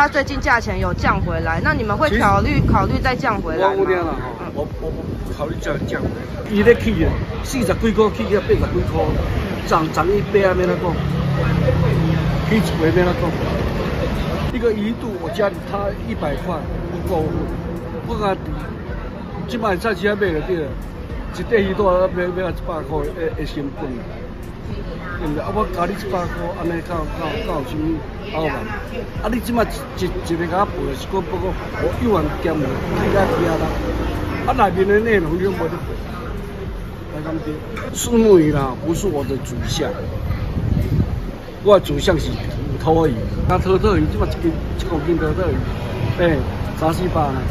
它最近价钱有降回来，那你们会考虑再降回来吗？ 我考虑降。伊咧起啊，40几块起啊80几块，涨一倍啊，免得讲，起一倍免得讲。一个鱼肚我家里他100块不够，我讲即摆菜市啊买就对了，一块鱼肚要100块会成本。 对不对？啊，我加你100块，安尼较有啥物好办？啊，你即马一个甲我赔是讲不过我1万减了，你甲其他啦。啊，内面的内容你拢无得赔，来讲对。石目鱼啦，不是我的主项，我的主项是土鱼。啊，土鱼即马一公斤土鱼，3、4百呢，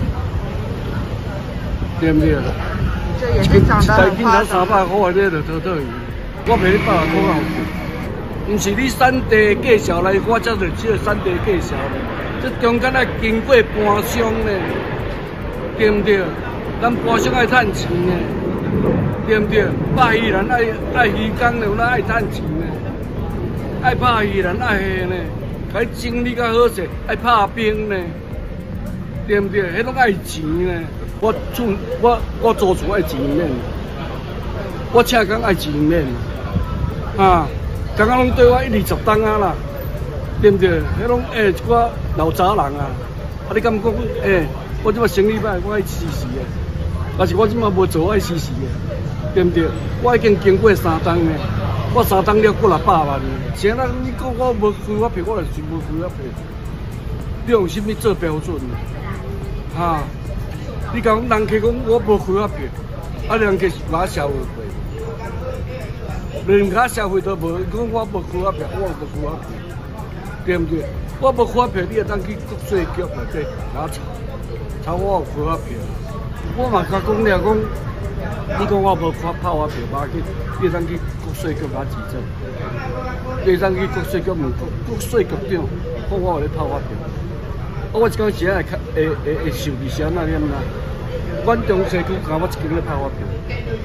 对不对？ 这也是涨得很夸张。 300块这个土鱼。 我卖你100块好，唔是你产地介绍来，我才就只产地介绍咧。这中间要经过搬商咧，对唔对？咱搬商爱趁钱咧，对唔对？拍鱼人爱鱼缸咧，咱爱趁钱咧，爱拍鱼人爱下咧，该整理较好势，爱拍冰咧，对唔对？迄拢爱钱咧。我做厝爱钱面，我请工爱钱面。 啊，刚刚拢对我1、20吨啊啦，对不对？迄拢一寡老早人啊，啊你敢讲我即马生意歹，我爱死的，但是我即马无做爱死的，对不对？我已经经过3吨呢，我3吨了过600万呢。现在你讲我无开发票，我就是无开发票。你用什么做标准？哈？你讲人家讲我无开发票，啊人家是拿消费费。 人家消费都无，讲我无开发票，我无开发票，对不对？我无开发票，你会当去国税局内底拿查我有开发票。我嘛甲讲了，讲你讲我无拍发票，嘛去，你会当去国税局拿指证，你会当去国税局问国税局长，看我有咧拍发票。我一讲时会受理是安那念啦？阮中西区甲我一间咧拍发票。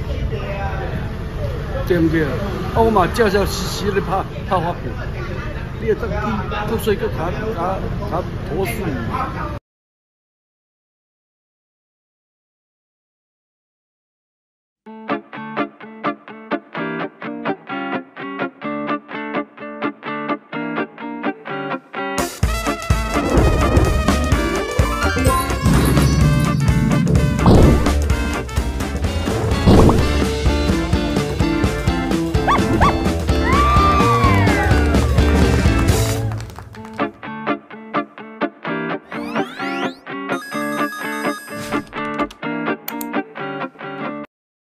对不对？我嘛照实咧拍发票，你会当去国税局查投诉。